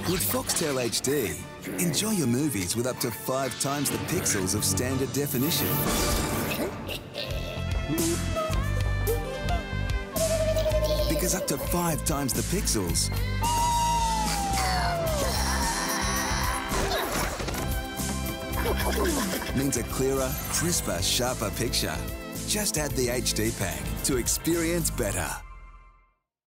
With Foxtel HD, enjoy your movies with up to 5 times the pixels of standard definition. Because up to 5 times the pixels means a clearer, crisper, sharper picture. Just add the HD pack to experience better.